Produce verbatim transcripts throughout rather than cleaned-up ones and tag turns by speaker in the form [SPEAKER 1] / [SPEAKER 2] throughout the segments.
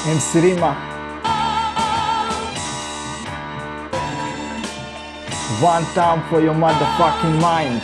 [SPEAKER 1] em si Rima. One time for your motherfucking mind.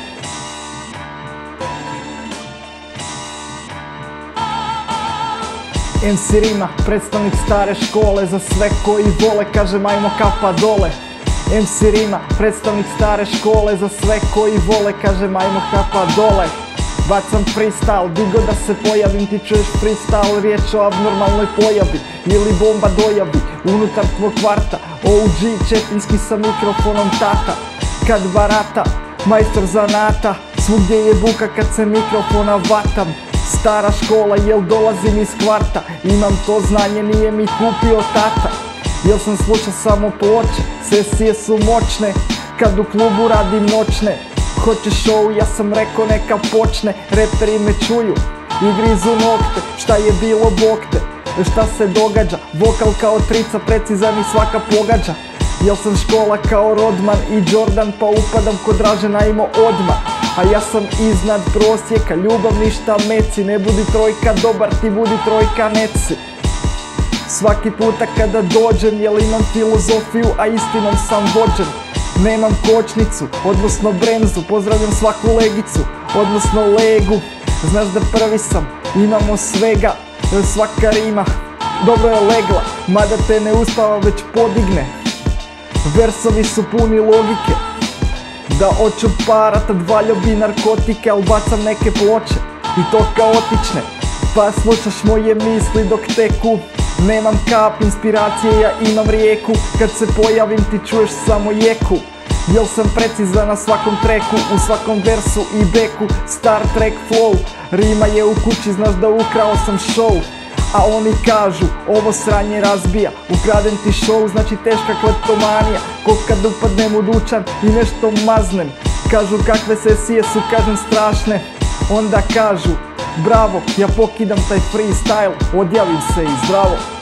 [SPEAKER 1] em si Rima, predstavnik stare škole, za sve koji vole, kažem ajmo kapa dole. em si Rima, predstavnik stare škole, za sve koji vole, kažem ajmo kapa dole. Bacam freestyle, digo da se pojavim, ti čuješ freestyle, riječ o abnormalnoj pojavi ili bomba dojavi unutar tvog kvarta. O G čepinski sa mikrofonom tata, kad barata, majstor zanata, svugdje je buka kad se mikrofona vatam. Stara škola, jel dolazim iz kvarta, imam to znanje, nije mi kupio tata. Jel sam slušao samo ploče, sesije su moćne, kad u klubu radim noćne. Hoćeš show, ja sam rekao neka počne, reperi me čuju i grizu nokte. Šta je bilo, bog te, šta se događa, vokal kao trica, precizan i svaka pogađa. Jel sam škola kao Rodman i Jordan, pa upadam kod Dražena imao odmah. A ja sam iznad prosjeka, ljubav ništa meci, ne budi trojka dobar, ti budi trojka neci. Svaki puta kada dođem, jel imam filozofiju, a istinom sam vođen. Nemam kočnicu, odnosno bremzu, pozdravljam svaku legicu, odnosno legu. Znaš da prvi sam, imamo svega, svaka rima dobro je legla, mada te ne uspava već podigne. Versovi su puni logike, da oću parata, dvaljao bi narkotike, al bacam neke ploče i to kaotične. Pa slušaš moje misli dok teku, nemam kap inspiracije, ja imam rijeku. Kad se pojavim ti čuješ samo jeku. Jel sam precizan na svakom treku, u svakom versu i beku. Star Trek flow, rima je u kući, znaš da ukrao sam show. A oni kažu, ovo sranje razbija, ukradem ti show, znači teška kleptomanija. Ko kad upadnem u dućan i nešto maznem, kažu kakve sesije su, kažem strašne. Onda kažu, bravo, ja pokidam taj freestyle, odjavim se i zdravo.